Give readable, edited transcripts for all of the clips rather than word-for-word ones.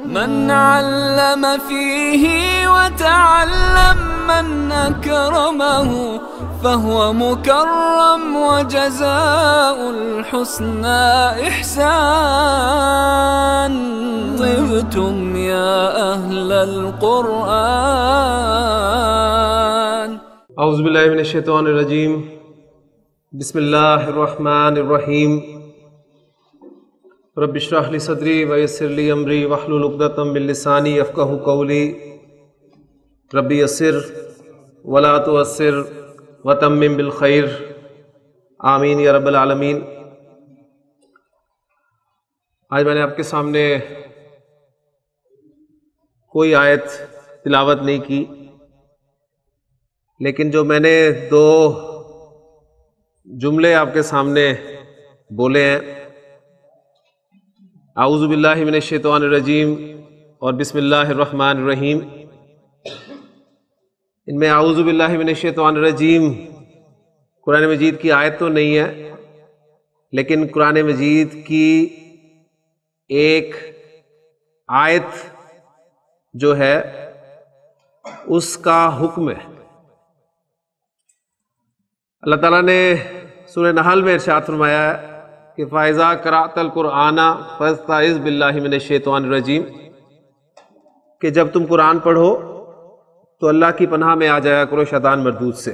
من علم فيه وتعلم من أكرمه فهو مكرم وجزاء الحسنى إحسان. طبتم يا أهل القرآن. اعوذ باللہ من الشیطان الرجیم. بسم اللہ الرحمن الرحیم. رب اشرح لی صدری ویسر لی امری واحلل عقدۃ من لسانی یفقہوا قولی. رب یسر ولا تعسر وتمم بالخیر. آمین یا رب العالمین. آج میں نے آپ کے سامنے کوئی آیت تلاوت نہیں کی، لیکن جو میں نے دو جملے آپ کے سامنے بولے ہیں، اعوذ باللہ من الشیطان الرجیم اور بسم اللہ الرحمن الرحیم، ان میں اعوذ باللہ من الشیطان الرجیم قرآن مجید کی آیت تو نہیں ہے، لیکن قرآن مجید کی ایک آیت جو ہے اس کا حکم ہے. اللہ تعالیٰ نے سورہ نحل میں ارشاد فرمایا ہے کہ فَإِذَا قَرَأْتَ الْقُرْآنَ فَاسْتَعِذْ بِاللَّهِ مِنَ الشَّيْطَانِ الرَّجِيمِ، کہ جب تم قرآن پڑھو تو اللہ کی پناہ میں آ جایا کرو شیطان مردود سے.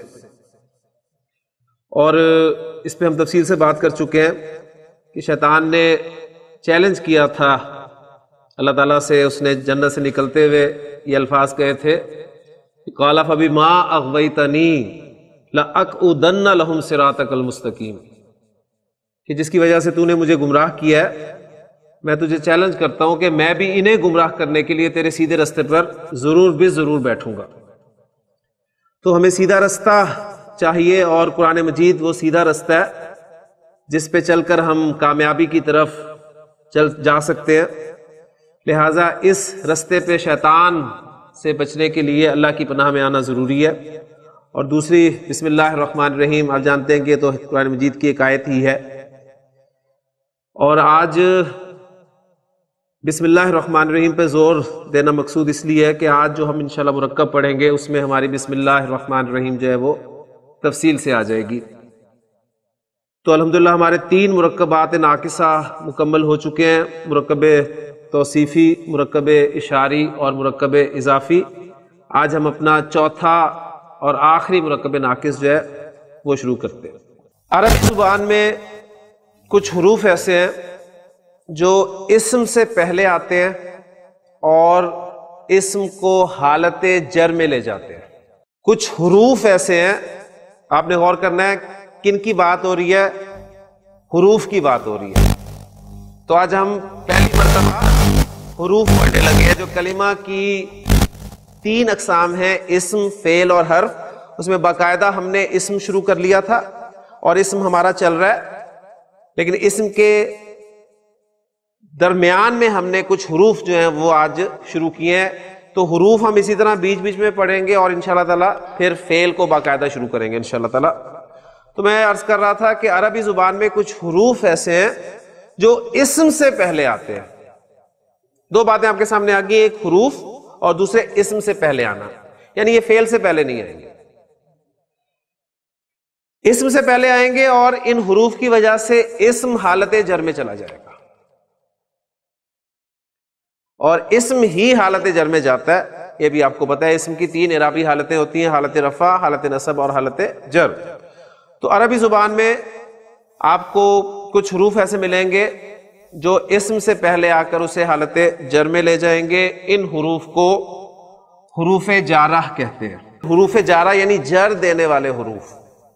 اور اس پہ ہم تفصیل سے بات کر چکے ہیں کہ شیطان نے چیلنج کیا تھا اللہ تعالیٰ سے. اس نے جنت سے نکلتے ہوئے یہ الفاظ کہے تھے قَالَ فَبِمَا أَغْوَيْتَنِي لَأَقْعُدَنَّ لَهُمْ صِرَاطَكَ الْمُسْتَقِيمَ، کہ جس کی وجہ سے تو نے مجھے گمراہ کیا ہے، میں تجھے چیلنج کرتا ہوں کہ میں بھی انہیں گمراہ کرنے کے لیے تیرے سیدھے رستے پر ضرور بھی ضرور بیٹھوں گا. تو ہمیں سیدھا رستہ چاہیے، اور قرآن مجید وہ سیدھا رستہ ہے جس پہ چل کر ہم کامیابی کی طرف جا سکتے ہیں. لہٰذا اس رستے پہ شیطان سے بچنے کے لیے اللہ کی پناہ میں آنا ضروری ہے. اور دوسری بسم اللہ الرحمن الرحیم، آپ جانتے ہیں کہ یہ تو قرآن مجید کی ایک آیت ہی ہے. اور آج بسم اللہ الرحمن الرحیم پہ زور دینا مقصود اس لیے ہے کہ آج جو ہم انشاءاللہ مرکب پڑھیں گے اس میں ہماری بسم اللہ الرحمن الرحیم جو ہے وہ تفصیل سے آ جائے گی. تو الحمدللہ ہمارے 3 مرکبات ناقصہ مکمل ہو چکے ہیں، مرکب توصیفی، مرکب اشاری اور مرکب اضافی. آج ہم اپنا چوتھا اور آخری مرکب ناقص جو ہے وہ شروع کرتے ہیں. عربی زبان میں کچھ حروف ایسے ہیں جو اسم سے پہلے آتے ہیں اور اسم کو حالت جر میں لے جاتے ہیں. کچھ حروف ایسے ہیں، آپ نے غور کرنا ہے کن کی بات ہو رہی ہے، حروف کی بات ہو رہی ہے. تو آج ہم پہلی مرتبہ حروف پڑھنے لگے ہیں. جو کلمہ کی 3 اقسام ہیں، اسم، فعل اور حرف، اس میں باقاعدہ ہم نے اسم شروع کر لیا تھا اور اسم ہمارا چل رہا ہے، لیکن اسم کے درمیان میں ہم نے کچھ حروف جو ہیں وہ آج شروع کیے ہیں. تو حروف ہم اسی طرح بیچ بیچ میں پڑھیں گے اور انشاءاللہ تعالیٰ پھر فعل کو باقاعدہ شروع کریں گے انشاءاللہ تعالیٰ. تو میں عرض کر رہا تھا کہ عربی زبان میں کچھ حروف ایسے ہیں جو اسم سے پہلے آتے ہیں. 2 باتیں آپ کے سامنے آ گئی، ایک حروف اور دوسرے اسم سے پہلے آنا، یعنی یہ فعل سے پہلے نہیں آئیں گے، اسم سے پہلے آئیں گے، اور ان حروف کی وجہ سے اسم حالت جر میں چلا جائے گا اور اسم ہی حالت جر میں جاتا ہے. یہ بھی آپ کو پتا ہے اسم کی 3 اعرابی حالتیں ہوتی ہیں، حالت رفع، حالت نصب اور حالت جر. تو عربی زبان میں آپ کو کچھ حروف ایسے ملیں گے جو اسم سے پہلے آ کر اسے حالت جر میں لے جائیں گے. ان حروف کو حروف جارہ کہتے ہیں. حروف جارہ یعنی جر دینے والے حروف.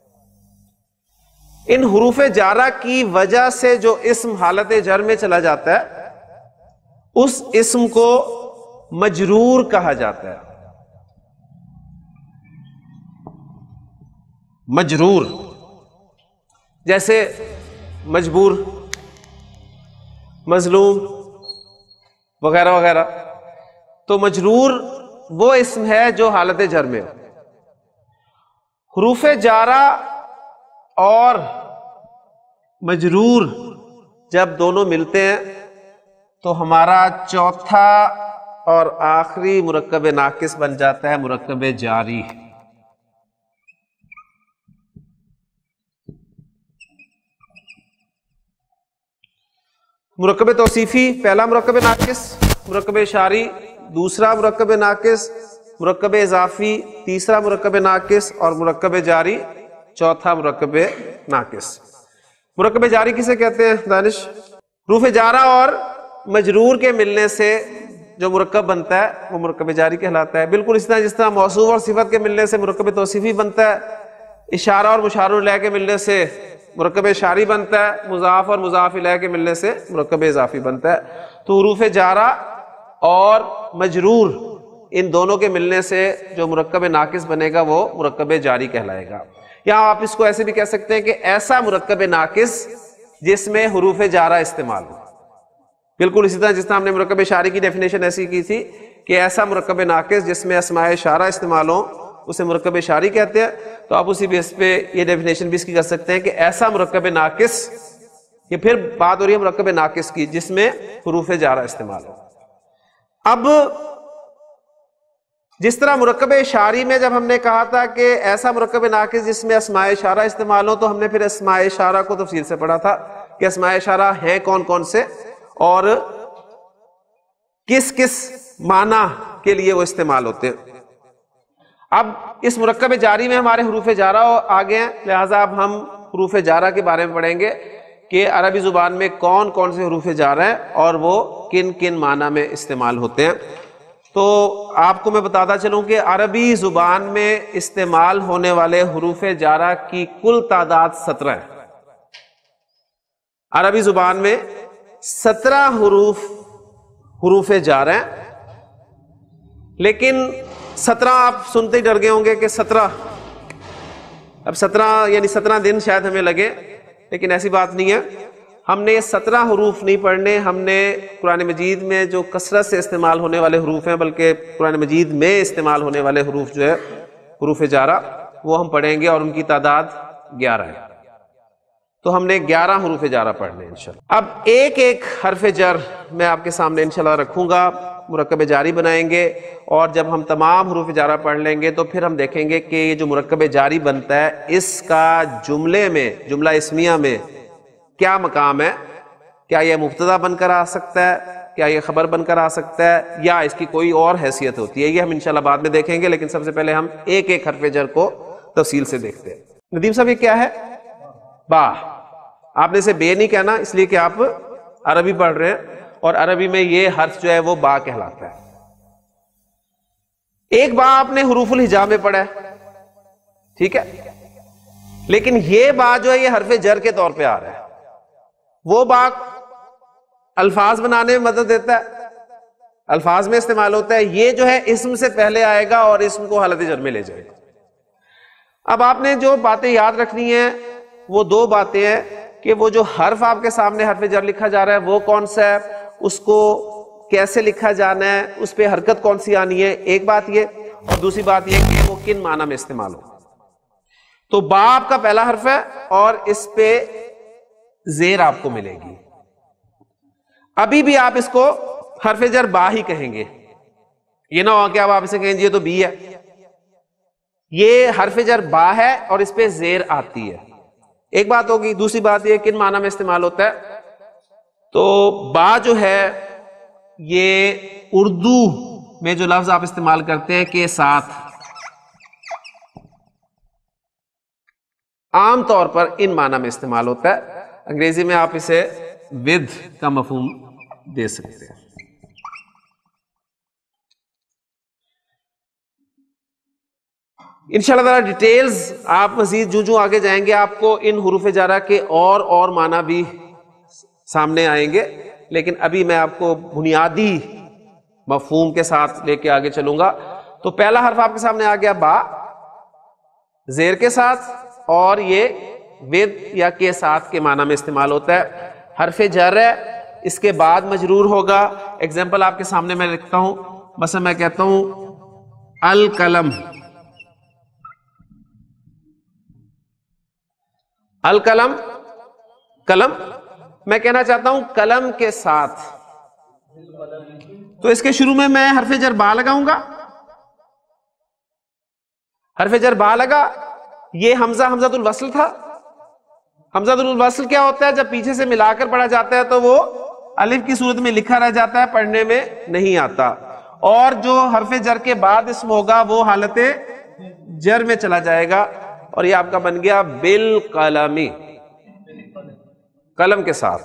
ان حروف جارہ کی وجہ سے جو اسم حالت جر میں چلا جاتا ہے اس اسم کو مجرور کہا جاتا ہے. مجرور، جیسے مجبور، مظلوم وغیرہ وغیرہ. تو مجرور وہ اسم ہے جو حالت جر میں ہو. حروف جارہ اور مجرور جب دونوں ملتے ہیں تو ہمارا چوتھا اور آخری مرکب ناقص بن جاتا ہے مرکب جاری. مرکب توصیفی پہلا مرکب ناقص، مرکب اشاری دوسرا مرکب ناقص، مرکب اضافی تیسرا مرکب ناقص، اور مرکب جاری چوتھا مرکب ناقص. مرکب جاری کسے کہتے ہیں دانش؟ حروف جارہ اور مجرور کے ملنے سے جو مرکب بنتا ہے وہ مرکب جاری کہلاتا ہے. بالکل اس طرح جس طرح موصوف اور صفت کے ملنے سے مرکب توصیفی بنتا ہے، اشارہ اور مشار الیہ کے ملنے سے مرکب اشاری بنتا ہے، مضاف اور مضاف الیہ کے ملنے سے مرکب اضافی بنتا ہے. تو حروف جارہ اور مجرور ان دونوں کے ملنے سے جو مرکب ناقص بنے گا وہ مرکب جاری کہلائے گا. یا آپ اس کو ایسے بھی کہہ سکتے ہیں کہ ایسا مرکب ناقص جس میں حروف جارہ استعمال ہو. بالکل اسی طرح جس طرح ہم نے مرکب اشاری کی ڈیفینیشن ایسی کی تھی کہ ایسا مرکب ناقص جس میں اسماء اشارہ استعمال ہوں اسے مرکب اشاری کہتے ہیں. تو آپ اسی بیس پہ یہ ڈیفینیشن بھی اس کی کر سکتے ہیں کہ ایسا مرکب ناقص، یہ پھر بات ہو رہی ہے مرکب ناقص کی جس میں حروف جارہ استعمال ہو. اب جس طرح مرکب اشاری میں جب ہم نے کہا تھا کہ ایسا مرکب ناقص جس میں اسماء اشارہ استعمال ہو، تو ہم نے پھر اسماء اشارہ کو تفصیل سے پڑھا تھا کہ اسماء اشارہ ہیں کون کون سے اور کس کس معنی کے لیے وہ استعمال ہوتے ہیں. اب اس مرکب جاری میں ہمارے حروف جارہ آ گئے ہیں، لہٰذا اب ہم حروف جارہ کے بارے میں پڑھیں گے کہ عربی زبان میں کون کون سے حروف جارہ ہیں اور وہ کن کن معنی میں استعمال ہوتے ہیں. تو آپ کو میں بتاتا چلوں کہ عربی زبان میں استعمال ہونے والے حروف جارہ کی کل تعداد 17 ہے. عربی زبان میں 17 حروف جارہ ہیں، لیکن 17 آپ سنتے ہی ڈر گئے ہوں گے کہ 17 اب 17 یعنی 17 دن شاید ہمیں لگے، لیکن ایسی بات نہیں ہے. ہم نے 17 حروف نہیں پڑھنے، ہم نے قرآن مجید میں جو کثرت سے استعمال ہونے والے حروف ہیں، بلکہ قرآن مجید میں استعمال ہونے والے حروف جو ہے حروف جارہ وہ ہم پڑھیں گے اور ان کی تعداد 11 ہے. تو ہم نے 11 حروف جارہ پڑھنے ہیں انشاءاللہ. اب ایک ایک حرف جر میں آپ کے سامنے انشاءاللہ رکھوں گا، مرکب جاری بنائیں گے، اور جب ہم تمام حروف جارہ پڑھ لیں گے تو پھر ہم دیکھیں گے کہ یہ جو مرکب جاری بنتا ہے اس کا جملے میں، جملہ اسمیہ میں کیا مقام ہے. کیا یہ مبتدا بن کر آ سکتا ہے، کیا یہ خبر بن کر آ سکتا ہے، یا اس کی کوئی اور حیثیت ہوتی ہے. یہ ہم انشاءاللہ بعد میں دیکھیں گے، لیکن سب سے پہلے ہم ایک ایک حرف جر کو تفصیل سے دیکھتے ہیں. ندیم صاحب یہ کیا ہے؟ با. آپ نے اسے بے نہیں کہنا اس لیے کہ آپ عربی پڑھ رہے ہیں، اور عربی میں یہ حرف جو ہے وہ با کہلاتا ہے. ایک با آپ نے حروف الہجا میں پڑھا ہے، ٹھیک ہے، لیکن یہ با جو ہے یہ حرف جر کے طور پہ آ رہا ہے. وہ با الفاظ بنانے میں مدد دیتا ہے، الفاظ میں استعمال ہوتا ہے. یہ جو ہے اسم سے پہلے آئے گا اور اسم کو حالت جر میں لے جائے گا. اب آپ نے جو باتیں یاد رکھنی ہیں وہ دو باتیں ہیں کہ وہ جو حرف آپ کے سامنے حرف جر لکھا جا رہا ہے وہ کون سا ہے، اس کو کیسے لکھا جانا ہے، اس پہ حرکت کون سی آنی ہے، ایک بات یہ، اور دوسری بات یہ کہ وہ کن معنی میں استعمال ہو. تو با آپ کا پہلا حرف ہے اور اس پہ زیر آپ کو ملے گی. ابھی بھی آپ اس کو حرف جر با ہی کہیں گے، یہ نہ ہو کہ اب آپ اسے کہیں جی یہ تو بی ہے. یہ حرف جر با ہے اور اس پہ زیر آتی ہے، ایک بات ہوگی. دوسری بات یہ کن معنی میں استعمال ہوتا ہے. تو با جو ہے یہ اردو میں جو لفظ آپ استعمال کرتے ہیں کے ساتھ، عام طور پر ان معنی میں استعمال ہوتا ہے. انگریزی میں آپ اسے ود کا مفہوم دے سکتے ہیں. انشاءاللہ تعالی ڈیٹیلز آپ مزید جو آگے جائیں گے آپ کو ان حروف جارہ کے اور معنی بھی سامنے آئیں گے، لیکن ابھی میں آپ کو بنیادی مفہوم کے ساتھ لے کے آگے چلوں گا. تو پہلا حرف آپ کے سامنے آ گیا با زیر کے ساتھ، اور یہ ود یا کے ساتھ کے معنی میں استعمال ہوتا ہے. حرف جر ہے، اس کے بعد مجرور ہوگا. ایگزامپل آپ کے سامنے میں لکھتا ہوں، مثلا میں کہتا ہوں القلم. القلم قلم، میں کہنا چاہتا ہوں قلم کے ساتھ. تو اس کے شروع میں حرف جر با لگاؤں گا. حرف جر با لگا, یہ حمزہ حمزۃ الوصل تھا. حمزۃ الوصل کیا ہوتا ہے؟ جب پیچھے سے ملا کر پڑھا جاتا ہے تو وہ الف کی صورت میں لکھا رہ جاتا ہے, پڑھنے میں نہیں آتا. اور جو حرف جر کے بعد اسم ہوگا وہ حالت جر میں چلا جائے گا, اور یہ آپ کا بن گیا بالقلمی, قلم کے ساتھ.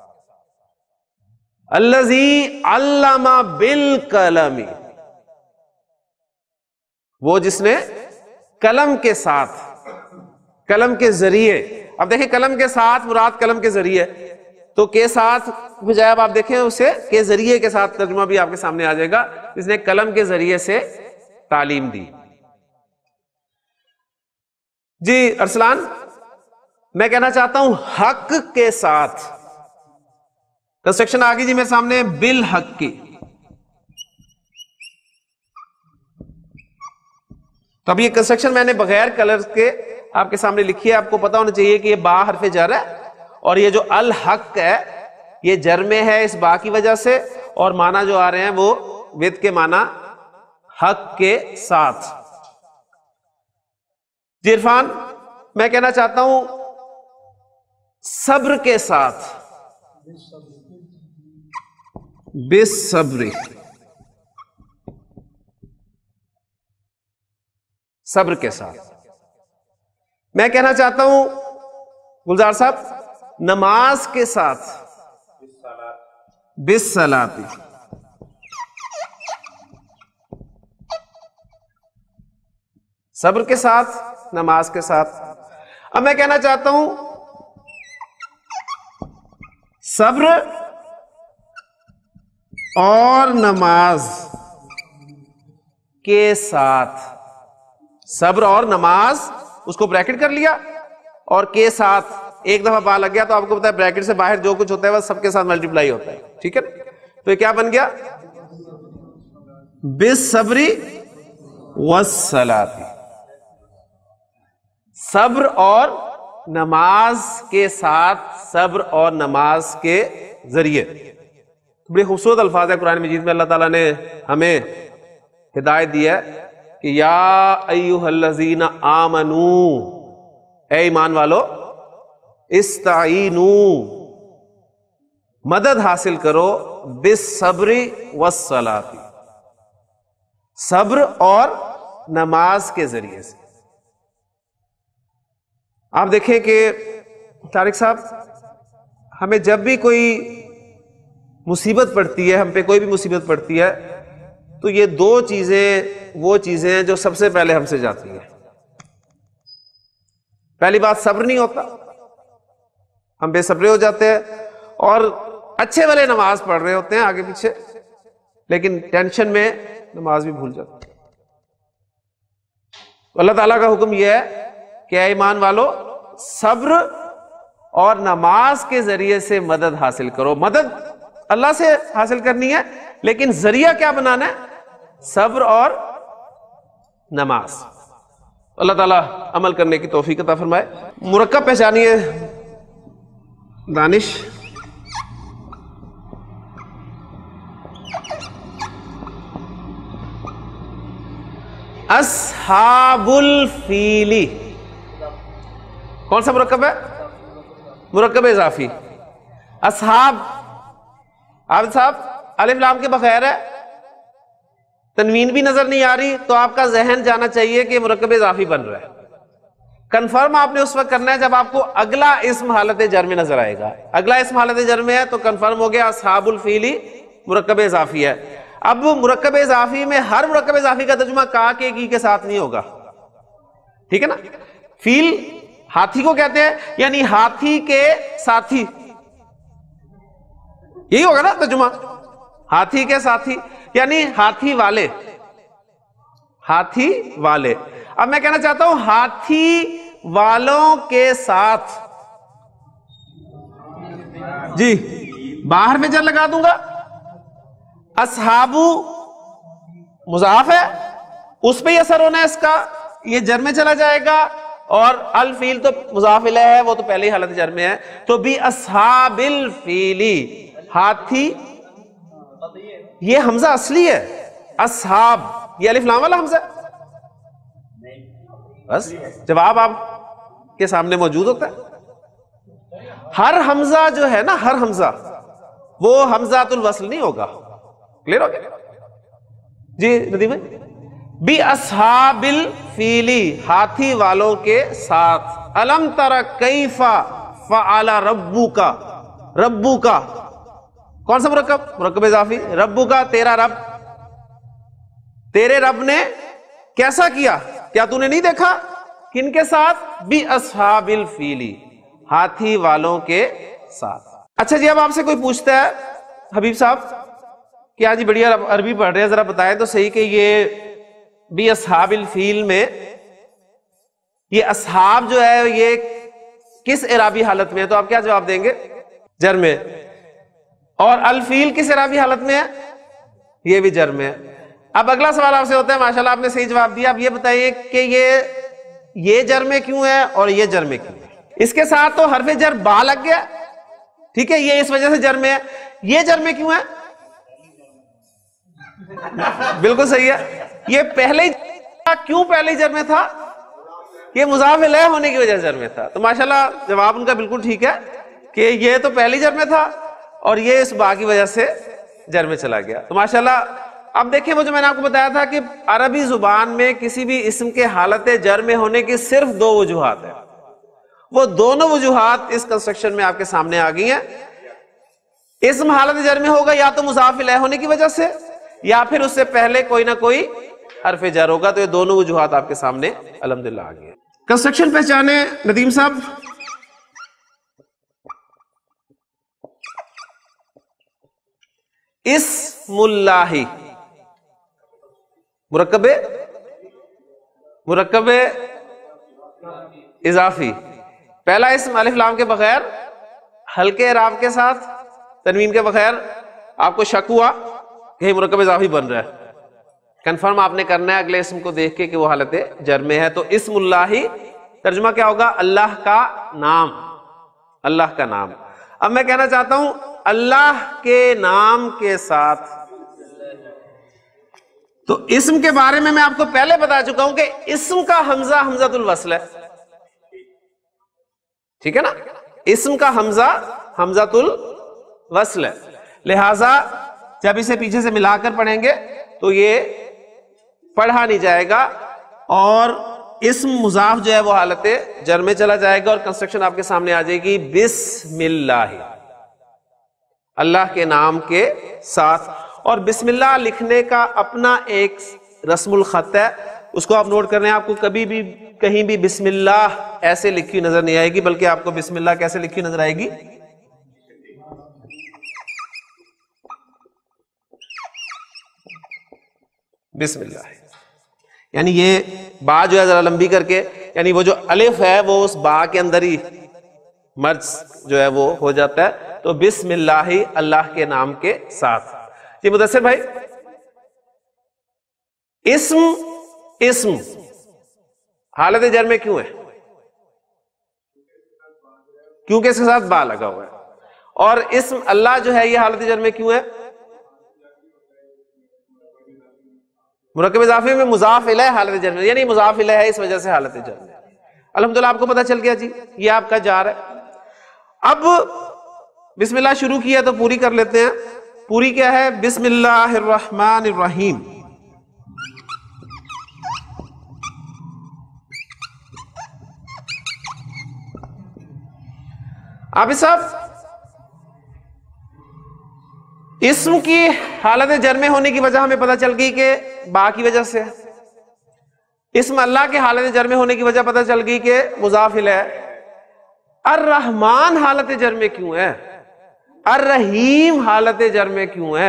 الذی علم بالقلم, وہ جس نے قلم کے ساتھ, قلم کے ذریعے. اب دیکھیں قلم کے ساتھ مراد قلم کے ذریعے, تو کے ساتھ بجائے اب آپ دیکھیں اسے کے ذریعے کے ساتھ ترجمہ بھی آپ کے سامنے آ جائے گا, جس نے قلم کے ذریعے سے تعلیم دی. جی ارسلان, میں کہنا چاہتا ہوں حق کے ساتھ. کنسٹرکشن آ گئی جی میرے سامنے, بالحق کی. تو اب یہ کنسٹرکشن میں نے بغیر کلر کے آپ کے سامنے لکھی ہے. آپ کو پتا ہونا چاہیے کہ یہ با حرف جر ہے, اور یہ جو الحق ہے یہ جر میں ہے اس با کی وجہ سے, اور معنی جو آ رہے ہیں وہ ود کے معنی حق کے ساتھ. جی عرفان, میں کہنا چاہتا ہوں صبر کے ساتھ. بالصبر, صبر کے ساتھ. میں کہنا چاہتا ہوں گلزار صاحب نماز کے ساتھ. بالصلاۃ, صبر کے ساتھ, نماز کے ساتھ. اب میں کہنا چاہتا ہوں صبر اور نماز کے ساتھ. صبر اور نماز, اس کو بریکٹ کر لیا, اور کے ساتھ ایک دفعہ با لگ گیا تو آپ کو پتا ہے بریکٹ سے باہر جو کچھ ہوتا ہے وہ سب کے ساتھ ملٹیپلائی ہوتا ہے. ٹھیک ہے, تو یہ کیا بن گیا؟ بالصبر والصلاۃ. صبر اور نماز کے ساتھ, صبر اور نماز کے ذریعے. بڑے خوبصورت الفاظ ہے قرآن مجید میں. اللہ تعالیٰ نے ہمیں ہدایت دی ہے کہ یا ایھا الذین آمنو, اے ایمان والو, استعینوا, مدد حاصل کرو, بالصبر والصلاۃ, صبر اور نماز کے ذریعے سے. آپ دیکھیں کہ طارق صاحب, ہمیں جب بھی کوئی مصیبت پڑتی ہے, ہم پہ کوئی بھی مصیبت پڑتی ہے, تو یہ دو چیزیں وہ چیزیں ہیں جو سب سے پہلے ہم سے جاتی ہیں. پہلی بات صبر نہیں ہوتا, ہم بے صبرے ہو جاتے ہیں, اور اچھے والے نماز پڑھ رہے ہوتے ہیں آگے پیچھے, لیکن ٹینشن میں نماز بھی بھول جاتے ہیں. تو اللہ تعالیٰ کا حکم یہ ہے کہ اے ایمان والو, صبر اور نماز کے ذریعے سے مدد حاصل کرو. مدد اللہ سے حاصل کرنی ہے, لیکن ذریعہ کیا بنانا ہے؟ صبر اور نماز. اللہ تعالیٰ عمل کرنے کی توفیق عطا فرمائے. مرکب پہچانیے دانش. اصحاب الفیل کون سا مرکب ہے؟ مرکب اضافی. اصحاب, عابد صاحب الف لام کے بغیر ہے, تنوین بھی نظر نہیں آ رہی, تو آپ کا ذہن جانا چاہیے کہ مرکب اضافی بن رہا ہے. کنفرم آپ نے اس وقت کرنا ہے جب آپ کو اگلا اسم حالت جر میں نظر آئے گا. اگلا اسم حالت جر میں ہے تو کنفرم ہو گیا اصحاب الفیل مرکب اضافی ہے. اب مرکب اضافی میں ہر مرکب اضافی کا ترجمہ کا کے کی کے ساتھ نہیں ہوگا. ٹھیک ہے نا. فیل ہاتھی کو کہتے ہیں, یعنی ہاتھی کے ساتھی, یہی ہوگا نا ترجمہ, ہاتھی کے ساتھی یعنی ہاتھی والے, ہاتھی والے. اب میں کہنا چاہتا ہوں ہاتھی والوں کے ساتھ. جی باہر میں جر لگا دوں گا. اصحابو مضاف ہے, اس پہ ہی اثر ہونا ہے اس کا, یہ جر میں چلا جائے گا, اور الفیل تو مضاف الیہ ہے, وہ تو پہلے ہی حالت جر میں ہے. تو بھی اصحاب الفیلی, ہاتھی یہ حمزہ اصلی ہے، اصحاب، یہ الف لام والا حمزہ ہے؟ بس جواب آپ کے سامنے موجود ہوتا ہے. ہر حمزہ جو ہے نا، ہر حمزہ وہ حمزۃ الوصل نہیں ہوگا. کلیئر ہو گیا جی ندیم بھائی؟ بی اصحاب الفیل، ہاتھی والوں کے ساتھ. الم تر کیف فعل ربک، ربک کون سا مرکب؟ مرکب اضافی. ربک تیرا رب، تیرے رب نے کیسا کیا؟ کیا تو نے نہیں دیکھا؟ کن کے ساتھ؟ بی اصحاب الفیل، ہاتھی والوں کے ساتھ. اچھا جی، اب آپ سے کوئی پوچھتا ہے حبیب صاحب کہ ہاں جی بڑھیا عربی پڑھ رہے ہیں، ذرا بتائیں تو صحیح کہ یہ بی اصحاب الفیل میں یہ اصحاب جو ہے یہ کس اعرابی حالت میں ہے؟ تو آپ کیا جواب دیں گے؟ جر میں. اور الفیل کس اعرابی حالت میں ہے؟ یہ بھی جر میں ہے. اب اگلا سوال آپ سے ہوتا ہے، ماشاءاللہ آپ نے صحیح جواب دیا. اب یہ بتائیے کہ یہ جر میں کیوں ہے اور یہ جر میں کیوں ہے؟ اس کے ساتھ تو حرف جر با لگ گیا، ٹھیک ہے، یہ اس وجہ سے جر میں ہے. یہ جر میں کیوں ہے؟ بالکل صحیح ہے. یہ پہلے کیوں پہلے جر میں تھا؟ یہ مضاف الیہ ہونے کی وجہ سے جر میں تھا. تو ماشاءاللہ جواب ان کا بالکل ٹھیک ہے کہ یہ تو پہلی جر میں تھا اور یہ اس با کی وجہ سے جر میں چلا گیا. تو ماشاءاللہ اب دیکھیں، وہ جو میں نے آپ کو بتایا تھا کہ عربی زبان میں کسی بھی اسم کے حالت جر میں ہونے کی صرف دو وجوہات ہیں. وہ دونوں وجوہات اس کنسٹرکشن میں آپ کے سامنے آ گئی ہیں. اسم حالت جر میں ہوگا یا تو مضاف الیہ ہونے کی وجہ سے یا پھر اس سے پہلے کوئی نہ کوئی حرف جر ہوگا. تو یہ دونوں وجوہات آپ کے سامنے الحمدللہ آ گئی ہیں. کنسٹرکشن پہچانے ندیم صاحب. اسم اللہ مرکب اضافی. پہلا اسم الف لام کے بغیر، ہلکے اعراب کے ساتھ، تنوین کے بغیر. آپ کو شک ہوا کہ مرکب اضافی بن رہا ہے، کنفرم آپ نے کرنا ہے اگلے اسم کو دیکھ کے کہ وہ حالت جر میں ہے. تو اسم اللہ ترجمہ کیا ہوگا؟ اللہ کا نام، اللہ کا نام. اب میں کہنا چاہتا ہوں اللہ کے نام کے ساتھ، تو اسم کے بارے میں آپ کو پہلے بتا چکا ہوں کہ اسم کا حمزہ حمزۃ الوصل ہے، ٹھیک ہے نا؟ اسم کا حمزہ حمزۃ الوصل ہے. لہذا جب اسے پیچھے سے ملا کر پڑھیں گے تو یہ پڑھا نہیں جائے گا اور اسم مضاف جو ہے وہ حالت جر میں چلا جائے گا اور کنسٹرکشن آپ کے سامنے آ جائے گی بسم اللہ، اللہ کے نام کے ساتھ. اور بسم اللہ لکھنے کا اپنا ایک رسم الخط ہے، اس کو آپ نوٹ کرنے ہیں. آپ کو کبھی بھی کہیں بھی بسم اللہ ایسے لکھی نظر نہیں آئے گی، بلکہ آپ کو بسم اللہ کیسے لکھی نظر آئے گی؟ بسم اللہ. یعنی یہ با جو ہے ذرا لمبی کر کے، یعنی وہ جو الف ہے وہ اس با کے اندر ہی مرج جو ہے وہ ہو جاتا ہے. تو بسم اللہ، اللہ کے نام کے ساتھ. جی مدثر بھائی، اسم حالت جر میں کیوں ہے؟ کیونکہ اس کے ساتھ با لگا ہوا ہے. اور اسم اللہ جو ہے یہ حالت جر میں کیوں ہے؟ مرکب اضافی میں مضاف الیہ حالت جر میں، یعنی مضاف الیہ ہے، اس وجہ سے حالت جر میں. الحمدللہ آپ کو پتہ چل گیا جی، یہ آپ کا جار ہے. اب بسم اللہ شروع کی ہے تو پوری کر لیتے ہیں. پوری کیا ہے؟ بسم اللہ الرحمن الرحیم. عابد صاحب، اسم کی حالت جر میں ہونے کی وجہ ہمیں پتہ چل گئی کہ با کی وجہ سے. اسم اللہ کے حالت جر میں ہونے کی وجہ پتہ چل گئی کہ مضاف الیہ. الرحمن حالت جر میں کیوں ہے؟ الرحیم حالت جر میں کیوں ہے؟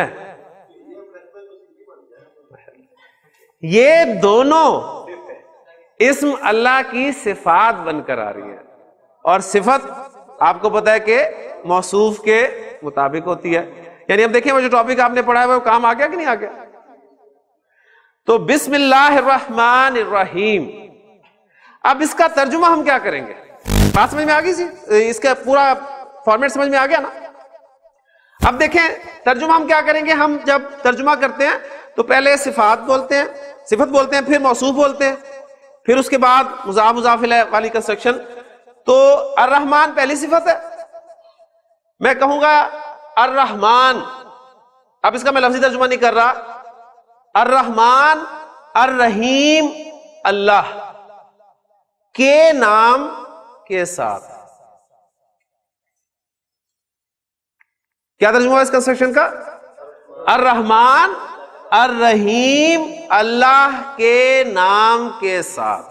یہ دونوں اسم اللہ کی صفات بن کر آ رہی ہے، اور صفت آپ کو پتا ہے کہ موصوف کے مطابق ہوتی ہے. یعنی اب دیکھیں وہ جو ٹاپک آپ نے پڑھا ہے وہ کام آ گیا کہ نہیں آ گیا؟ تو بسم اللہ الرحمن الرحیم. اب اس کا ترجمہ ہم کیا کریں گے؟ بات سمجھ میں آ گئی؟ اس کا پورا فارمیٹ سمجھ میں آ گیا نا؟ اب دیکھیں ترجمہ ہم کیا کریں گے، ہم جب ترجمہ کرتے ہیں تو پہلے صفات بولتے ہیں، صفت بولتے ہیں، پھر موصوف بولتے ہیں، پھر اس کے بعد مضاف مضاف الیہ والی کنسٹرکشن. تو الرحمن پہلی صفت ہے. میں کہوں گا الرحمن، اب اس کا میں لفظی ترجمہ نہیں کر رہا، الرحمن الرحیم اللہ کے نام کے ساتھ. کیا ترجمہ ہے اس کنسٹرکشن کا؟ الرحمن الرحیم اللہ کے نام کے ساتھ.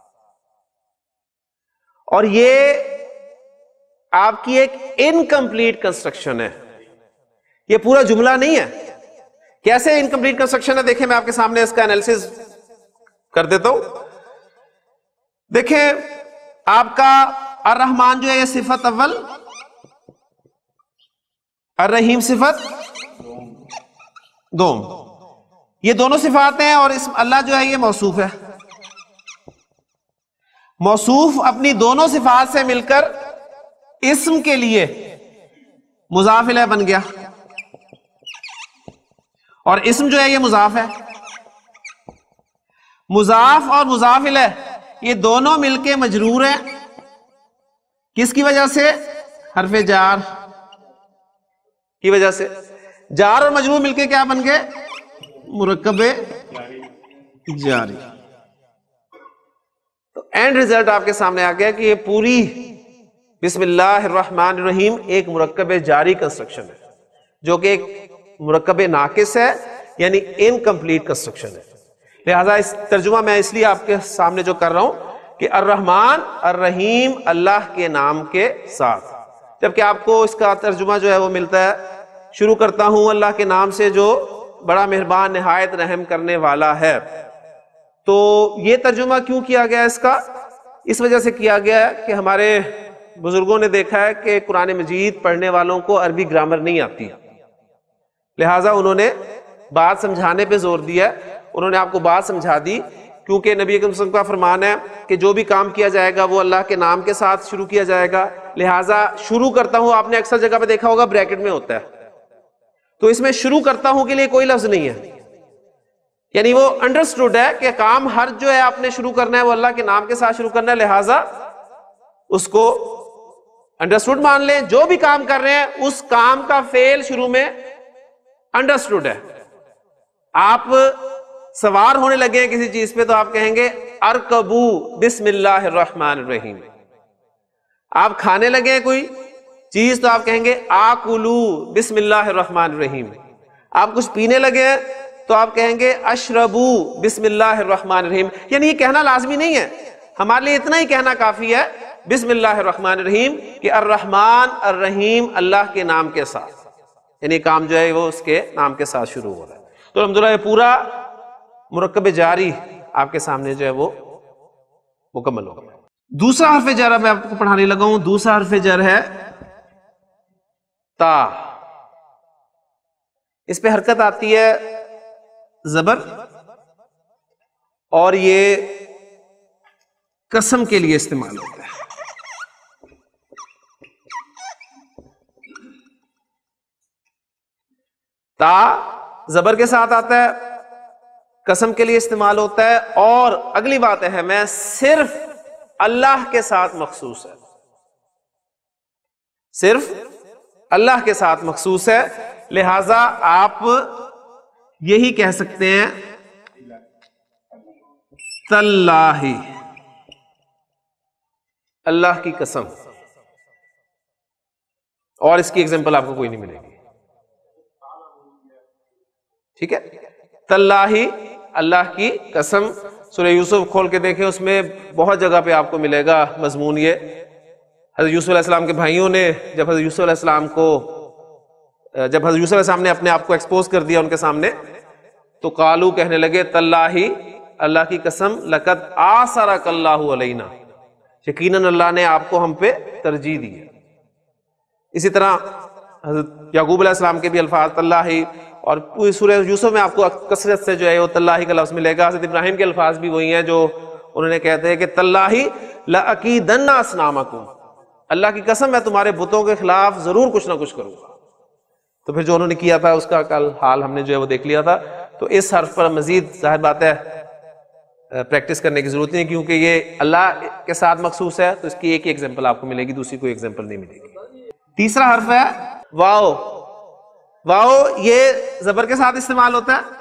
اور یہ آپ کی ایک انکمپلیٹ کنسٹرکشن ہے، یہ پورا جملہ نہیں ہے. کیسے انکمپلیٹ کنسٹرکشن ہے دیکھیں، میں آپ کے سامنے اس کا انالیسس کر دیتا ہوں. دیکھیں آپ کا الرحمن جو ہے یہ صفت اول، الرحیم صفت دوم، یہ دونوں صفات ہیں، اور اسم اللہ جو ہے یہ موصوف ہے. موصوف اپنی دونوں صفات سے مل کر اسم کے لیے مضاف الیہ بن گیا، اور اسم جو ہے یہ مضاف ہے. مضاف اور مضاف الیہ یہ دونوں مل کے مجرور ہیں. کس کی وجہ سے؟ حرف جار کی وجہ سے. جار اور مجرور مل کے کیا بن گئے؟ مرکب جاری. تو اینڈ ریزلٹ آپ کے سامنے آ گیا کہ یہ پوری بسم اللہ الرحمن الرحیم ایک مرکب جاری کنسٹرکشن ہے، جو کہ ایک مرکب ناقص ہے، یعنی انکمپلیٹ کنسٹرکشن ہے. لہذا اس ترجمہ میں اس لیے آپ کے سامنے جو کر رہا ہوں کہ الرحمن الرحیم اللہ کے نام کے ساتھ، جبکہ آپ کو اس کا ترجمہ جو ہے وہ ملتا ہے شروع کرتا ہوں اللہ کے نام سے جو بڑا مہربان نہایت رحم کرنے والا ہے. تو یہ ترجمہ کیوں کیا گیا اس کا؟ اس وجہ سے کیا گیا ہے کہ ہمارے بزرگوں نے دیکھا ہے کہ قرآن مجید پڑھنے والوں کو عربی گرامر نہیں آتی، لہٰذا انہوں نے بات سمجھانے پہ زور دیا. انہوں نے آپ کو بات سمجھا دی، کیونکہ نبی اکرم صلی اللہ علیہ وسلم کا فرمان ہے کہ جو بھی کام کیا جائے گا وہ اللہ کے نام کے ساتھ شروع کیا جائے گا. لہٰذا شروع کرتا ہوں آپ نے اکثر جگہ پہ دیکھا ہوگا بریکٹ میں ہوتا ہے، تو اس میں شروع کرتا ہوں کے لیے کوئی لفظ نہیں ہے، یعنی وہ انڈرسٹوڈ ہے کہ کام ہر جو ہے آپ نے شروع کرنا ہے وہ اللہ کے نام کے ساتھ شروع کرنا ہے. لہٰذا اس کو انڈرسٹوڈ مان لیں. جو بھی کام کر رہے ہیں اس کام کا فعل شروع میں انڈرسٹوڈ ہے. آپ سوار ہونے لگے ہیں کسی چیز پہ تو آپ کہیں گے ارکبو بسم اللہ الرحمن الرحیم. آپ کھانے لگے ہیں کوئی چیز تو آپ کہیں گے آکلو بسم اللہ الرحمن الرحیم. آپ کچھ پینے لگے ہیں تو آپ کہیں گے اشربو بسم اللہ الرحمن الرحیم. یعنی یہ کہنا لازمی نہیں ہے، ہمارے لیے اتنا ہی کہنا کافی ہے بسم اللہ الرحمن الرحیم، کہ الرحمن الرحیم اللہ کے نام کے ساتھ، یعنی کام جو ہے وہ اس کے نام کے ساتھ شروع ہو رہا ہے. تو الحمدللہ یہ پورا مرکب جاری آپ کے سامنے جو ہے وہ مکمل ہوگا. دوسرا حرف جر میں آپ کو پڑھانے لگا ہوں. دوسرا حرف جر ہے تا. اس پہ حرکت آتی ہے زبر، اور یہ قسم کے لیے استعمال ہوتا ہے. تا زبر کے ساتھ آتا ہے، قسم کے لیے استعمال ہوتا ہے، اور اگلی بات ہے میں صرف اللہ کے ساتھ مخصوص ہے، صرف اللہ کے ساتھ مخصوص ہے. لہذا آپ یہی کہہ سکتے ہیں تاللہ، اللہ کی قسم، اور اس کی ایگزامپل آپ کو کوئی نہیں ملے گی. ٹھیک ہے، تاللہ اللہ کی قسم. سورہ یوسف کھول کے دیکھیں، اس میں بہت جگہ پہ آپ کو ملے گا مضمون یہ. حضرت یوسف علیہ السلام کے بھائیوں نے جب حضرت یوسف علیہ السلام نے اپنے آپ کو ایکسپوز کر دیا ان کے سامنے، تو قالو کہنے لگے تاللہ اللہ کی قسم لقد آثرک اللہ علینا، یقیناً اللہ نے آپ کو ہم پہ ترجیح دی ہے. اسی طرح حضرت یعقوب علیہ السلام کے بھی الفاظ تاللہ، اور پوری سورہ یوسف میں آپ کو کثرت سے جو ہے وہ تاللہ کا لفظ ملے گا. حضرت ابراہیم کے الفاظ بھی وہی ہیں جو انہوں نے کہتے ہیں کہ تاللہ لأکیدن اصنامکم، اللہ کی قسم میں تمہارے بتوں کے خلاف ضرور کچھ نہ کچھ کروں گا. تو پھر جو انہوں نے کیا تھا اس کا کل حال ہم نے جو ہے وہ دیکھ لیا تھا. تو اس حرف پر مزید ظاہر بات ہے پریکٹس کرنے کی ضرورت نہیں، کیونکہ یہ اللہ کے ساتھ مخصوص ہے، تو اس کی ایک ہی ایگزامپل آپ کو ملے گی، دوسری کوئی ایگزامپل نہیں ملے گی. تیسرا حرف ہے واو. واو یہ زبر کے ساتھ استعمال ہوتا ہے.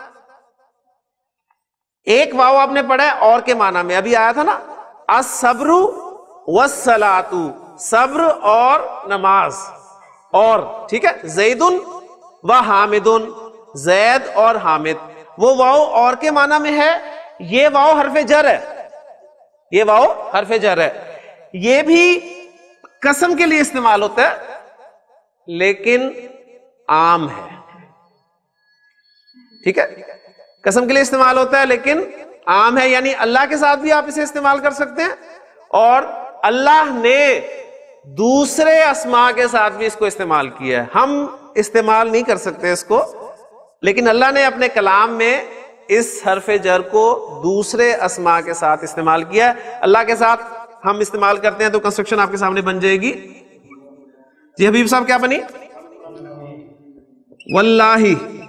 ایک واو آپ نے پڑھا ہے اور کے معنی میں، ابھی آیا تھا نا الصبر والصلاۃ، صبر اور نماز. اور ٹھیک ہے، زید و حامد، زید اور حامد. وہ واو اور کے معنی میں ہے. یہ واو حرف جر ہے، یہ واو حرف جر ہے. یہ بھی قسم کے لیے استعمال ہوتا ہے لیکن عام ہے. ٹھیک ہے، قسم کے لیے استعمال ہوتا ہے لیکن عام ہے، یعنی اللہ کے ساتھ بھی آپ اسے استعمال کر سکتے ہیں اور اللہ نے دوسرے اسماء کے ساتھ بھی اس کو استعمال کیا ہے. ہم استعمال نہیں کر سکتے اس کو، لیکن اللہ نے اپنے کلام میں اس حرف جر کو دوسرے اسماء کے ساتھ استعمال کیا ہے. اللہ کے ساتھ ہم استعمال کرتے ہیں تو کنسٹرکشن آپ کے سامنے بن جائے گی. جی حبیب صاحب کیا بنی؟ واللہ،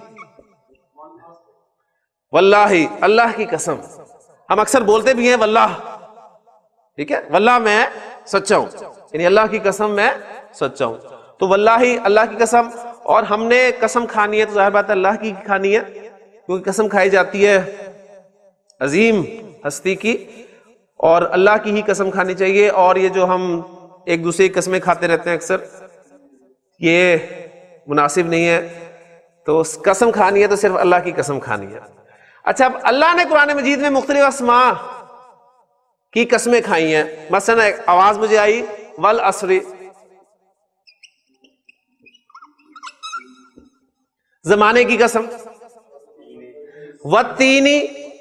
واللہ اللہ کی قسم. ہم اکثر بولتے بھی ہیں واللہ، ٹھیک ہے، واللہ میں سچا ہوں، یعنی اللہ کی قسم میں سچا ہوں. تو واللہ اللہ کی قسم. اور ہم نے قسم کھانی ہے تو ظاہر بات ہے اللہ کی کھانی ہے، کیونکہ قسم کھائی جاتی ہے عظیم ہستی کی، اور اللہ کی ہی قسم کھانی چاہیے. اور یہ جو ہم ایک دوسرے کی قسمیں کھاتے رہتے ہیں اکثر، یہ مناسب نہیں ہے. تو قسم کھانی ہے تو صرف اللہ کی قسم کھانی ہے. اچھا، اب اللہ نے قرآن مجید میں مختلف اسماء کی قسمیں کھائی ہیں. مثلا ایک آواز مجھے آئی والعصر، زمانے کی قسم. والتینی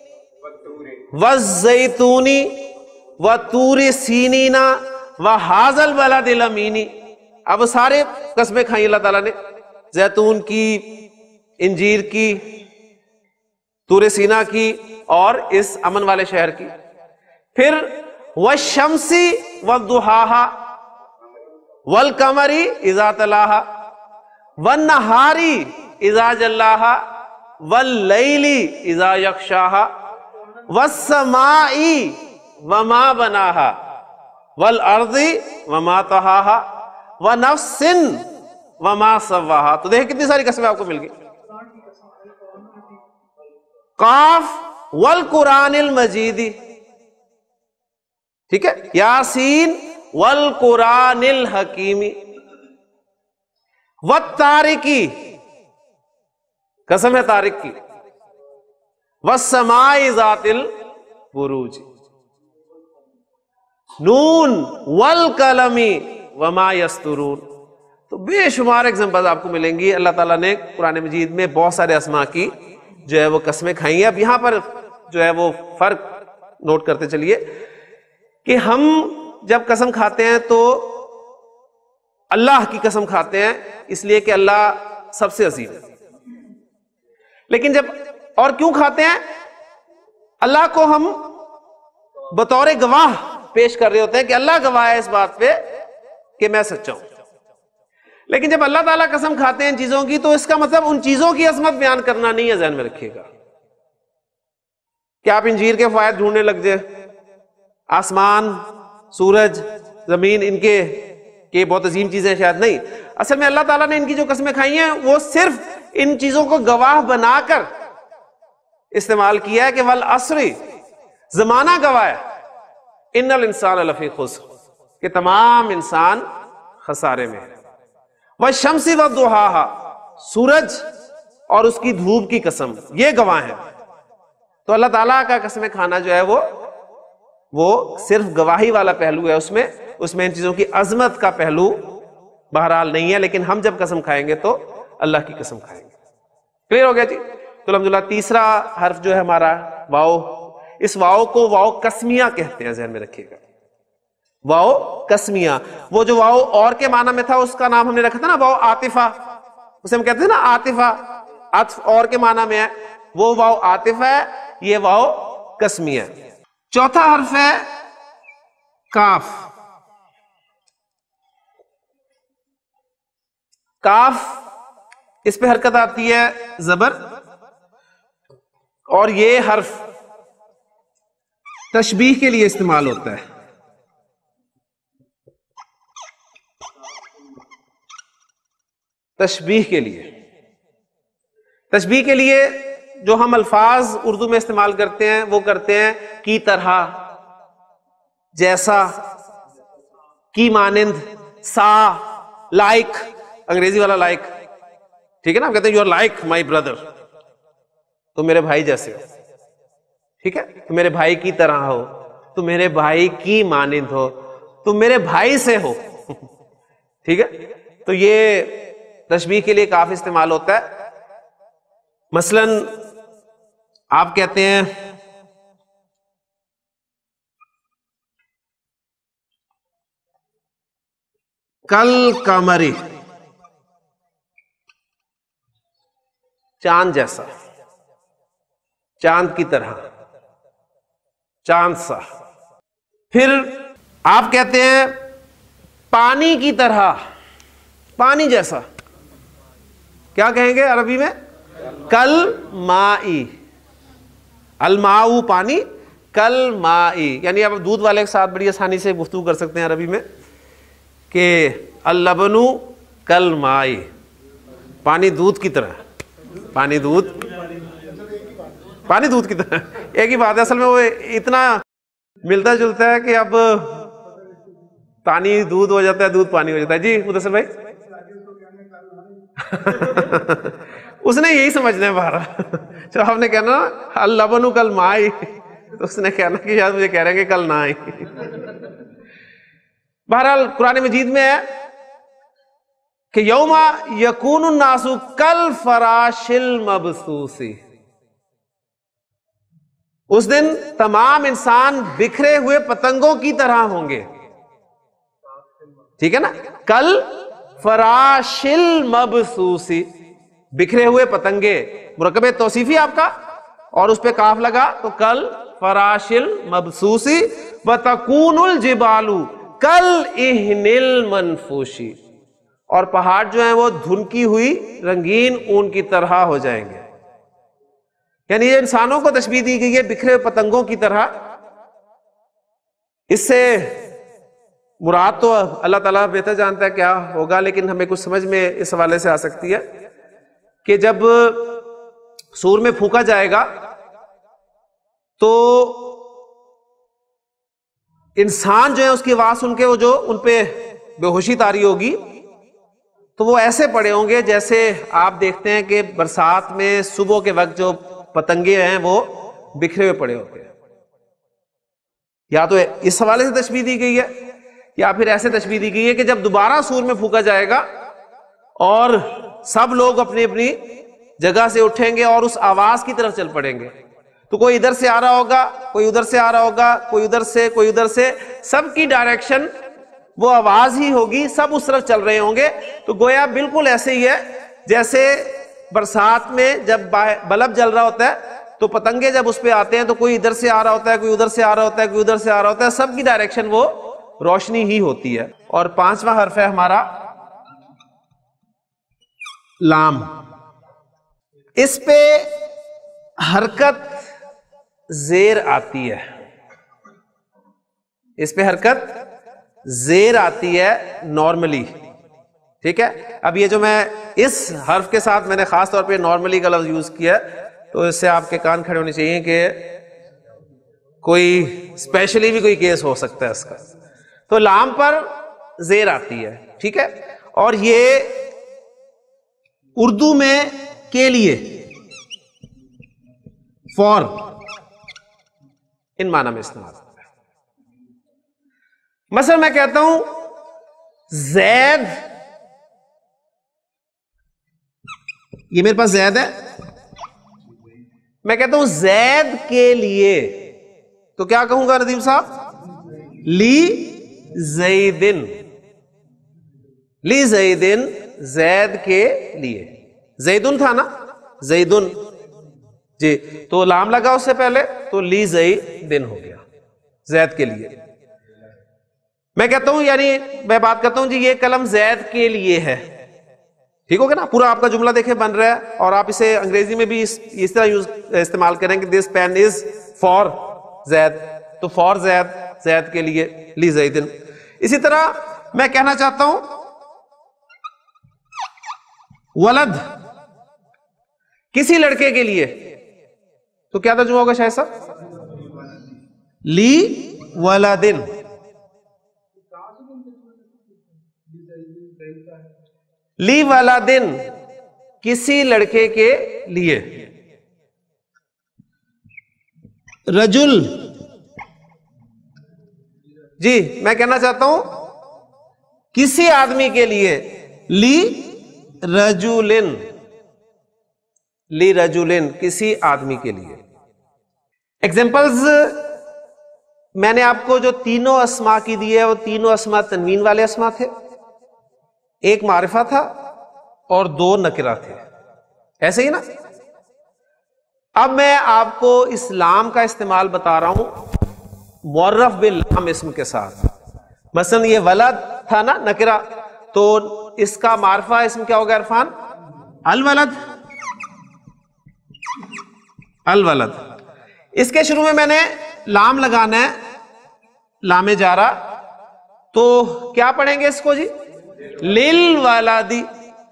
والزیتونی وطور سینین وہذا البلد الامین. اب سارے قسمیں کھائی اللہ تعالیٰ نے، زیتون کی، انجیر کی، طور سینا کی اور اس امن والے شہر کی. پھر والشمس والضحاہا والقمر اذا تلاہا والنہار اذا جلاہا واللیل اذا یغشاہا والسماء وما بناہا والارض وما طحاہا ونفس وما سواہا. تو دیکھیں کتنی ساری قسمیں آپ کو مل گئی. قاف والقرآن المجید، ٹھیک ہے، یاسین والقرآن الحکیم. والطارقی، قسم ہے طارق کی. والسماء ذات البروج. نون والقلم وما یسطرون. تو بے شمار ایگزامپل آپ کو ملیں گی. اللہ تعالیٰ نے قرآن مجید میں بہت سارے اسماء کی جو ہے وہ قسمیں کھائی ہیں. اب یہاں پر جو ہے وہ فرق نوٹ کرتے چلیے کہ ہم جب قسم کھاتے ہیں تو اللہ کی قسم کھاتے ہیں اس لیے کہ اللہ سب سے عظیم ہے. لیکن جب اور کیوں کھاتے ہیں؟ اللہ کو ہم بطور گواہ پیش کر رہے ہوتے ہیں کہ اللہ گواہ ہے اس بات پہ کہ میں سچا ہوں. لیکن جب اللہ تعالیٰ قسم کھاتے ہیں ان چیزوں کی تو اس کا مطلب ان چیزوں کی عظمت بیان کرنا نہیں ہے. ذہن میں رکھیے گا کہ آپ انجیر کے فوائد ڈھونڈنے لگ جائے، آسمان، سورج، زمین، ان کے کہ بہت عظیم چیزیں شاید نہیں. اصل میں اللہ تعالیٰ نے ان کی جو قسمیں کھائی ہیں وہ صرف ان چیزوں کو گواہ بنا کر استعمال کیا ہے کہ والعصر، زمانہ گواہ ہے، ان الانسان لفی خسر، کہ تمام انسان خسارے میں ہے. والشمس والضحاہا، سورج اور اس کی دھوپ کی قسم، یہ گواہ ہے. تو اللہ تعالیٰ کا قسمیں کھانا جو ہے وہ صرف گواہی والا پہلو ہے، اس میں ان چیزوں کی عظمت کا پہلو بہرحال نہیں ہے. لیکن ہم جب قسم کھائیں گے تو اللہ کی قسم کھائیں گے. کلیئر ہو گیا جی؟ تو الحمدللہ تیسرا حرف جو ہے ہمارا واو، اس واو کو واو قسمیہ کہتے ہیں. ذہن میں رکھیے گا، واو قسمیہ. وہ جو واو اور کے معنی میں تھا اس کا نام ہم نے رکھا تھا نا واو عاطفہ، اسے ہم کہتے ہیں نا عاطفہ، عطف اور کے معنی میں ہے، وہ واو عاطفہ ہے، یہ واو قسمیہ. چوتھا حرف ہے کاف. کاف اس پہ حرکت آتی ہے زبر، اور یہ حرف تشبیہ کے لیے استعمال ہوتا ہے. تشبیہ کے لیے، تشبیہ کے لیے جو ہم الفاظ اردو میں استعمال کرتے ہیں وہ کرتے ہیں کی طرح، جیسا، کی مانند، سا، لائک، انگریزی والا لائک، ٹھیک ہے نا. ہم کہتے ہیں you are like my brother, تو میرے بھائی جیسے ہو، ٹھیک ہے. تو میرے بھائی کی طرح ہو، تو میرے بھائی کی مانند ہو، تو میرے بھائی سے ہو، ٹھیک ہے. تو یہ تشبیہ کے لیے کافی استعمال ہوتا ہے. مثلا آپ کہتے ہیں کل قمری، چاند جیسا، چاند کی طرح، چاند سا. پھر آپ کہتے ہیں پانی کی طرح، پانی جیسا، کیا کہیں گے عربی میں؟ کل مائی، الماء پانی، کل مائی. یعنی آپ دودھ والے کے ساتھ بڑی آسانی سے گفتگو کر سکتے ہیں عربی میں کہ اللبن کل مائی، پانی دودھ کی طرح، پانی دودھ کی طرح ایک ہی بات ہے. اصل میں وہ اتنا ملتا جلتا ہے کہ اب پانی دودھ ہو جاتا ہے، دودھ پانی ہو جاتا ہے. جی مدثر بھائی اس نے یہی سمجھنا ہے باہر. جب آپ نے کہنا اللبن کل مائی، تو اس نے کہنا کہ شاید مجھے کہہ رہے ہیں کہ کل نہ آئی. بہرحال قرآن مجید میں ہے کہ یوم یکون الناس کالفراش المبثوث، اس دن تمام انسان بکھرے ہوئے پتنگوں کی طرح ہوں گے، ٹھیک ہے نا. کل فراش المبثوث، بکھرے ہوئے پتنگے، مرکب توصیفی آپ کا اور اس پہ کاف لگا تو کل فراش المبثوث وتکون الجبال کالعہن المنفوش، اور پہاڑ جو ہیں وہ دھنکی ہوئی رنگین اون کی طرح ہو جائیں گے. یعنی یہ انسانوں کو تشبیہ دی گئی ہے بکھرے ہوئے پتنگوں کی طرح. اس سے مراد تو اللہ تعالیٰ بہتر جانتا ہے کیا ہوگا، لیکن ہمیں کچھ سمجھ میں اس حوالے سے آ سکتی ہے کہ جب سور میں پھونکا جائے گا تو انسان جو ہے اس کی آواز سن کے وہ جو ان پہ بے ہوشی طاری ہوگی، تو وہ ایسے پڑے ہوں گے جیسے آپ دیکھتے ہیں کہ برسات میں صبح کے وقت جو پتنگے ہیں وہ بکھرے ہوئے پڑے ہوتے ہیں. یا تو اس حوالے سے تشبیہ دی گئی ہے، یا پھر ایسے تشبیہ دی گئی ہے کہ جب دوبارہ سور میں پھونکا جائے گا اور سب لوگ اپنی اپنی جگہ سے اٹھیں گے اور اس آواز کی طرف چل پڑیں گے، تو کوئی ادھر سے آ رہا ہوگا، کوئی ادھر سے آ رہا ہوگا، کوئی ادھر سے، کوئی ادھر سے، سب کی ڈائریکشن وہ آواز ہی ہوگی، سب اس طرف چل رہے ہوں گے. تو گویا بالکل ایسے ہی ہے جیسے برسات میں جب بلب جل رہا ہوتا ہے تو پتنگے جب اس پہ آتے ہیں تو کوئی ادھر سے آ رہا ہوتا ہے، کوئی ادھر سے آ رہا ہوتا ہے، کوئی ادھر سے آ رہا ہوتا ہے، سب کی ڈائریکشن وہ روشنی ہی ہوتی ہے. اور پانچواں حرف ہے ہمارا لام. اس پہ حرکت زیر آتی ہے، اس پہ حرکت زیر آتی ہے نارملی، ٹھیک ہے. اب یہ جو میں اس حرف کے ساتھ میں نے خاص طور پہ نارملی کا لفظ یوز کیا تو اس سے آپ کے کان کھڑے ہونے چاہیے کہ کوئی اسپیشلی بھی کوئی کیس ہو سکتا ہے اس کا. تو لام پر زیر آتی ہے، ٹھیک ہے. اور یہ اردو میں کے لیے، فور، ان معنی میں استعمال ہوتا ہے. مثلا میں کہتا ہوں زید، یہ میرے پاس زید ہے، میں کہتا ہوں زید کے لیے، تو کیا کہوں گا ندیم صاحب؟ لی زیدن، لی زیدن، زید کے لیے. زیدن تھا نا، زیدن، جی، تو لام لگا اس سے پہلے تو لی زیدن ہو گیا، زید کے لیے. میں کہتا ہوں، یعنی میں بات کرتا ہوں جی یہ قلم زید کے لیے ہے، ٹھیک ہو گیا نا؟ پورا آپ کا جملہ دیکھیں بن رہا ہے، اور آپ اسے انگریزی میں بھی اس طرح استعمال کریں کہ دس پین از فار زید، تو فار زید، زید کے لیے، لی زیدن۔ اسی طرح میں کہنا چاہتا ہوں ولد کسی لڑکے کے لیے، تو کیا ترجمہ ہوگا شاید صاحب؟ لی ولدن۔ لی ولدن کسی لڑکے کے لیے۔ رجل، جی میں کہنا چاہتا ہوں کسی آدمی کے لیے، لی رجولن، لی رجولن کسی آدمی کے لیے۔ ایگزامپلز میں نے آپ کو جو تینوں اسما کی دی ہے، وہ تینوں اسما تنوین والے اسما تھے، ایک معرفہ تھا اور دو نکرہ تھے، ایسے ہی نا؟ اب میں آپ کو اس لام کا استعمال بتا رہا ہوں معرف باللام اسم کے ساتھ۔ مثلا یہ ولد تھا نا نکرہ، تو اس کا معرفہ اسم کیا ہوگا عرفان؟ الولد، الولد۔ اس کے شروع میں نے لام لگانا ہے، لام جارہ، تو کیا پڑھیں گے اس کو جی؟ للولدی،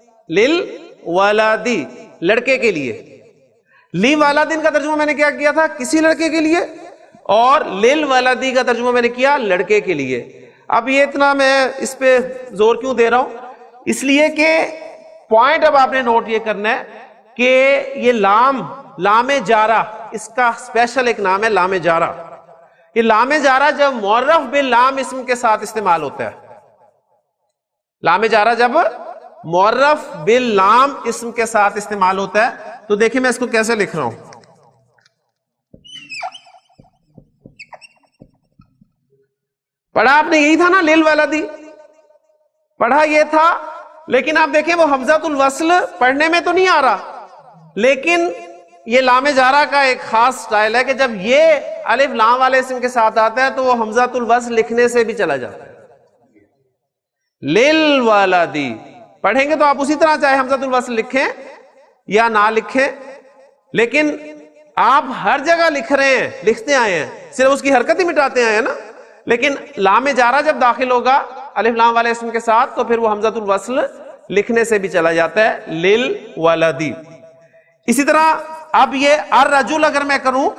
للولدی لڑکے کے لیے۔ لی والدین کا ترجمہ میں نے کیا کیا تھا؟ کسی لڑکے کے لیے، اور للولدی کا ترجمہ میں نے کیا لڑکے کے لیے۔ اب یہ اتنا میں اس پہ زور کیوں دے رہا ہوں؟ اس لیے کہ پوائنٹ اب آپ نے نوٹ یہ کرنا ہے کہ یہ لام، لام جارہ، اس کا اسپیشل ایک نام ہے لام جارہ۔ یہ لام جارہ جب معرف باللام اسم کے ساتھ استعمال ہوتا ہے، لام جارہ جب معرف باللام اسم کے ساتھ استعمال ہوتا ہے، تو دیکھیں میں اس کو کیسے لکھ رہا ہوں۔ پڑھا آپ نے یہی تھا نا للولدی، پڑھا یہ تھا، لیکن آپ دیکھیں وہ حمزۃ الوصل پڑھنے میں تو نہیں آ رہا، لیکن یہ لام جارہ کا ایک خاص سٹائل ہے کہ جب یہ الف لام والے اسم کے ساتھ آتا ہے تو وہ حمزۃ الوصل لکھنے سے بھی چلا جاتا ہے۔ للولدی پڑھیں گے تو آپ اسی طرح چاہے حمزۃ الوصل لکھیں یا نہ لکھیں، لیکن آپ ہر جگہ لکھ رہے ہیں، لکھتے آئے ہیں، صرف اس کی حرکت ہی مٹاتے آئے ہیں نا۔ لیکن لام جارہ جب داخل ہوگا الف لام والے اسم کے ساتھ تو پھر وہ حمزۃ الوصل لکھنے سے بھی چلا جاتا ہے، للولدی۔ اسی طرح اب یہ الرجل اگر میں کروں،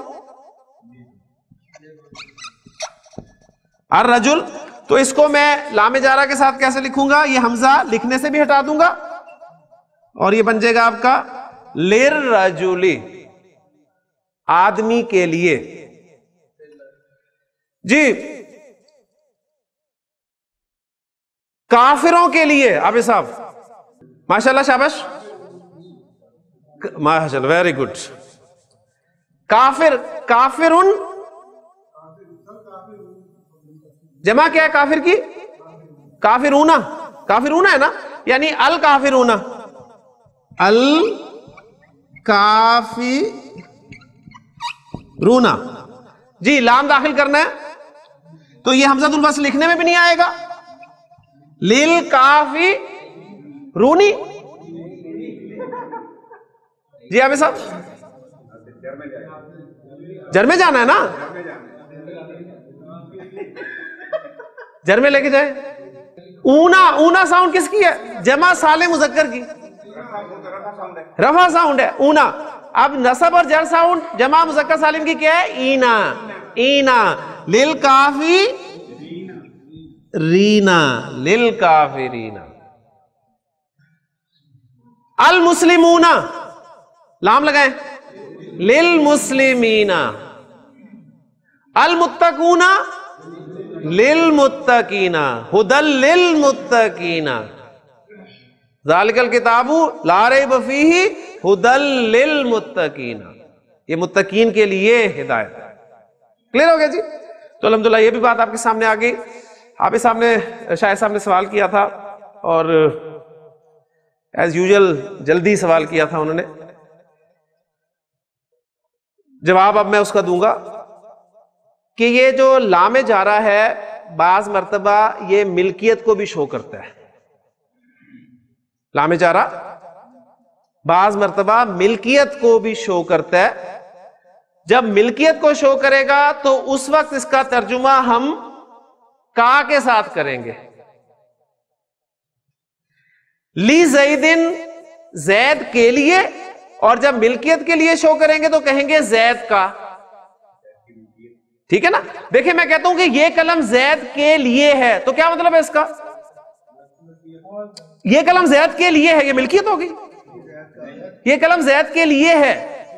الرجل، تو اس کو میں لام جارہ کے ساتھ کیسے لکھوں گا؟ یہ حمزہ لکھنے سے بھی ہٹا دوں گا، اور یہ بن جائے گا آپ کا للرجل، آدمی کے لیے۔ جی کافروں کے لیے، عابد صاحب ماشاءاللہ، شاباش، ماشاءاللہ، ویری گڈ۔ کافر، کافرن جمع کیا ہے کافر کی؟ کافرون، کافرون ہے نا، یعنی الکافرون، الکافرون۔ جی لام داخل کرنا ہے تو یہ حمزۃ الوصل لکھنے میں بھی نہیں آئے گا، للکافرونی۔ جی عابد صاحب، جر میں جانا ہے نا، جر میں لے کے جائے۔ اونا، اونا ساؤنڈ کس کی ہے؟ جمع سالم مذکر کی، رفع ساؤنڈ ہے اونا۔ اب نصب اور جر ساؤنڈ جمع مذکر سالم کی کیا ہے؟ اینا، اینا۔ للکافرین، للکافرین۔ المسلمون، لام لگائیں، للمسلمین۔ المتقون، للمتقین، ھدی للمتقین۔ ذالک الکتاب لا ریب فیہ ھدی للمتقین، یہ متقین کے لیے ہدایت ہے۔ کلیئر ہو گیا جی؟ تو الحمدللہ یہ بھی بات آپ کے سامنے آ گئی۔ حافظ صاحب نے، شاہد صاحب نے سوال کیا تھا، اور ایز یوزل جلدی سوال کیا تھا انہوں نے، جواب اب میں اس کا دوں گا کہ یہ جو لام جارہ ہے بعض مرتبہ یہ ملکیت کو بھی شو کرتا ہے۔ لام جارہ بعض مرتبہ ملکیت کو بھی شو کرتا ہے. جب ملکیت کو شو کرے گا تو اس وقت اس کا ترجمہ ہم کا کے ساتھ کریں گے. لی زیدن زید کے لیے, اور جب ملکیت کے لیے شو کریں گے تو کہیں گے زید کا. ٹھیک ہے نا. دیکھیں میں کہتا ہوں کہ یہ قلم زید کے لیے ہے, تو کیا مطلب ہے اس کا؟ یہ قلم زید کے لیے ہے, یہ ملکیت ہوگی. یہ قلم زید کے لیے ہے,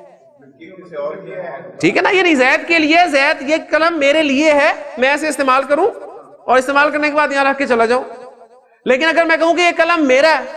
ٹھیک ہے نا. یہ نہیں زید کے لیے, زید یہ قلم میرے لیے ہے, میں ایسے استعمال کروں اور استعمال کرنے کے بعد یہاں رکھ کے چلا جاؤں. لیکن اگر میں کہوں کہ یہ قلم میرا ہے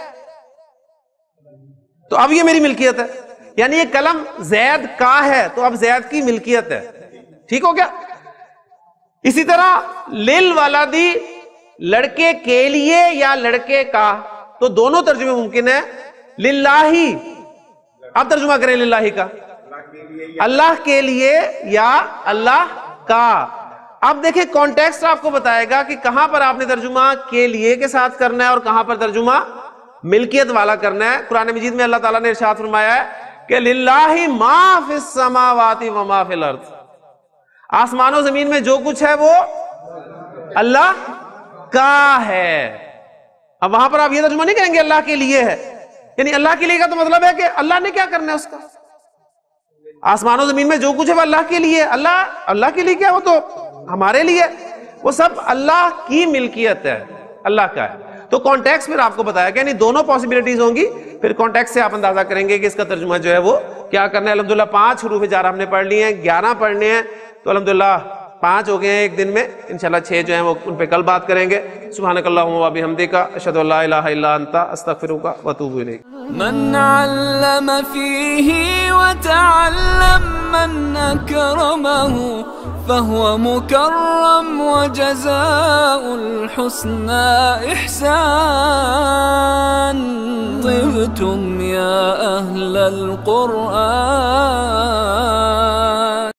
تو اب یہ میری ملکیت ہے, یعنی یہ قلم زید کا ہے تو اب زید کی ملکیت ہے. ٹھیک ہو گیا. اسی طرح لل ولدی لڑکے کے لیے یا لڑکے کا, تو دونوں ترجمے ممکن ہے. للہ, اب ترجمہ کریں للہ کا, اللہ کے لیے یا اللہ کا. اب دیکھیں کانٹیکسٹ آپ کو بتائے گا کہ کہاں پر آپ نے ترجمہ کے لیے کے ساتھ کرنا ہے اور کہاں پر ترجمہ ملکیت والا کرنا ہے. قرآن مجید میں اللہ تعالیٰ نے ارشاد فرمایا ہے کہ للہ ما فی السماوات وما فی الارض, آسمان و زمین میں جو کچھ ہے وہ اللہ کا ہے. اب وہاں پر آپ یہ ترجمہ نہیں کریں گے اللہ کے لیے ہے, یعنی اللہ کے لیے کا تو مطلب ہے کہ اللہ نے کیا کرنا ہے اس کا. آسمان و زمین میں جو کچھ ہے وہ اللہ کے لیے, اللہ کے لیے کیا, وہ تو ہمارے لیے, وہ سب اللہ کی ملکیت ہے, اللہ کا ہے. تو کانٹیکس پھر آپ کو بتایا کہ یعنی دونوں پاسبلٹیز ہوں گی. پھر کانٹیکس سے آپ اندازہ کریں گے کہ اس کا ترجمہ جو ہے وہ کیا کرنا ہے. الحمدللہ 5 حروف جار ہم نے پڑھ لیے ہیں, 11 پڑھنے ہیں, تو الحمدللہ 5 ہو گئے ہیں ایک دن میں. انشاءاللہ 6 جو ہیں وہ ان پہ کل بات کریں گے. سبحانک اللہم و بحمدک, اشہد ان لا الہ الا انت, استغفرک و اتوب الیک. من علم فيه وتعلم من أكرمه فهو مكرم وجزاء الحسنى إحسان. طبتم يا أهل القرآن.